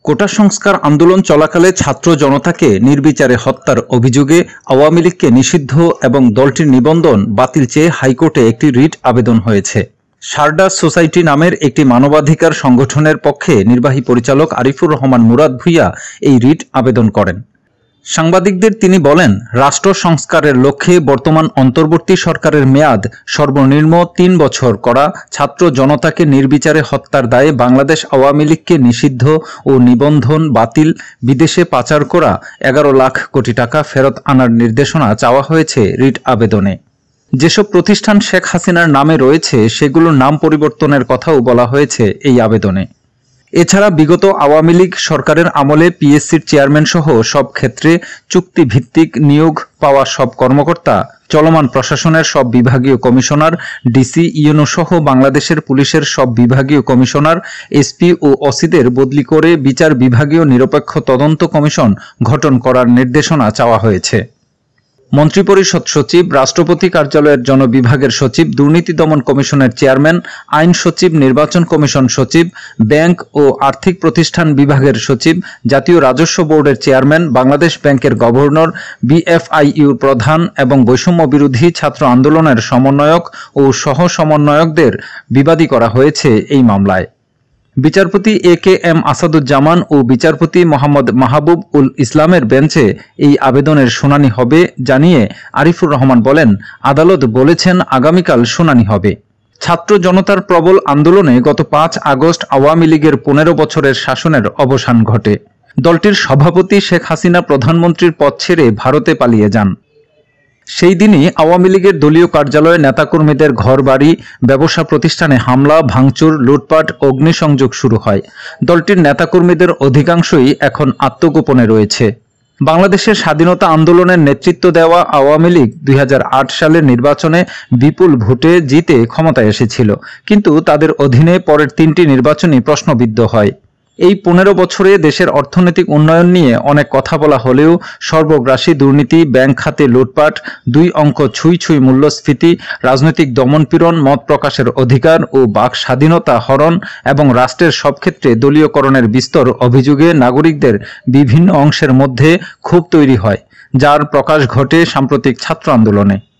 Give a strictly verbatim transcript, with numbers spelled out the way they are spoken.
কোটা সংস্কার আন্দোলন চলাকালে ছাত্র জনতাকে নির্বিচারে হত্যার অভিযোগে আওয়ামী লীগকে নিষিদ্ধ এবং দলটির নিবন্ধন বাতিল চেয়ে হাইকোর্টে একটি রিট আবেদন হয়েছে। শারদা সোসাইটি নামের একটি মানবাধিকার সংগঠনের পক্ষে নির্বাহী পরিচালক আরিফুর রহমান মুরাদ ভূঁইয়া এই রিট আবেদন করেন। সাংবাদিকদের তিনি বলেন, রাষ্ট্র সংস্কারের লক্ষ্যে বর্তমান অন্তর্বর্তী সরকারের মেয়াদ সর্বনিম্ন তিন বছর করা ছাত্র জনতাকে নির্বিচারে হত্যার দায়ে বাংলাদেশ আওয়ামী লীগকে নিষিদ্ধ ও নিবন্ধন বাতিল, বিদেশে পাচার করা এগারো লাখ কোটি টাকা ফেরত আনার নির্দেশনা চাওয়া হয়েছে রিট আবেদনে। যেসব প্রতিষ্ঠান শেখ হাসিনার নামে রয়েছে সেগুলোর নাম পরিবর্তনের কথাও বলা হয়েছে এই আবেদনে। এছাড়া বিগত আওয়ামী লীগ সরকারের আমলে পিএসসির চেয়ারম্যান সহ সব ক্ষেত্রে চুক্তিভিত্তিক নিয়োগ পাওয়া সব কর্মকর্তা, চলমান প্রশাসনের সব বিভাগীয় কমিশনার, ডিসি, ইউনো সহ বাংলাদেশের পুলিশের সব বিভাগীয় কমিশনার, এসপি ও ওসিদের বদলি করে বিচার বিভাগীয় নিরপেক্ষ তদন্ত কমিশন গঠন করার নির্দেশনা চাওয়া হয়েছে। মন্ত্রিপরিষদ সচিব, রাষ্ট্রপতি কার্যালয়ের জনবিভাগের সচিব, দুর্নীতি দমন কমিশনের চেয়ারম্যান, আইন সচিব, নির্বাচন কমিশন সচিব, ব্যাংক ও আর্থিক প্রতিষ্ঠান বিভাগের সচিব, জাতীয় রাজস্ব বোর্ডের চেয়ারম্যান, বাংলাদেশ ব্যাংকের গভর্নর, বিএফআইইউর প্রধান এবং বৈষম্য বিরোধী ছাত্র আন্দোলনের সমন্বয়ক ও সহ সমন্বয়কদের বিবাদী করা হয়েছে এই মামলায়। বিচারপতি এ কে এম আসাদুজ্জামান ও বিচারপতি মোহাম্মদ মাহবুব উল ইসলামের বেঞ্চে এই আবেদনের শুনানি হবে জানিয়ে আরিফুর রহমান বলেন, আদালত বলেছেন আগামীকাল শুনানি হবে। ছাত্র জনতার প্রবল আন্দোলনে গত পাঁচ আগস্ট আওয়ামী লীগের পনেরো বছরের শাসনের অবসান ঘটে। দলটির সভাপতি শেখ হাসিনা প্রধানমন্ত্রীর পদ ছেড়ে ভারতে পালিয়ে যান। সেই দিনই আওয়ামী লীগের দলীয় কার্যালয়ে নেতাকর্মীদের ঘরবাড়ি, ব্যবসা প্রতিষ্ঠানে হামলা, ভাঙচুর, লুটপাট, অগ্নিসংযোগ শুরু হয়। দলটির নেতাকর্মীদের অধিকাংশই এখন আত্মগোপনে রয়েছে। বাংলাদেশের স্বাধীনতা আন্দোলনের নেতৃত্ব দেওয়া আওয়ামী লীগ দুই হাজার আট সালের নির্বাচনে বিপুল ভোটে জিতে ক্ষমতায় এসেছিল, কিন্তু তাদের অধীনে পরের তিনটি নির্বাচনই প্রশ্নবিদ্ধ হয়। এই পনেরো বছরে দেশের অর্থনৈতিক উন্নয়ন নিয়ে অনেক কথা বলা হলেও সর্বগ্রাসী দুর্নীতি, ব্যাংক খাতে লুটপাট, দুই অঙ্ক ছুঁই ছুঁই মূল্যস্ফীতি, রাজনৈতিক দমনপীড়ন, মত প্রকাশের অধিকার ও বাক স্বাধীনতা হরণ এবং রাষ্ট্রের সব ক্ষেত্রে দলীয়করণের বিস্তর অভিযোগে নাগরিকদের বিভিন্ন অংশের মধ্যে ক্ষোভ তৈরি হয়, যার প্রকাশ ঘটে সাম্প্রতিক ছাত্র আন্দোলনে।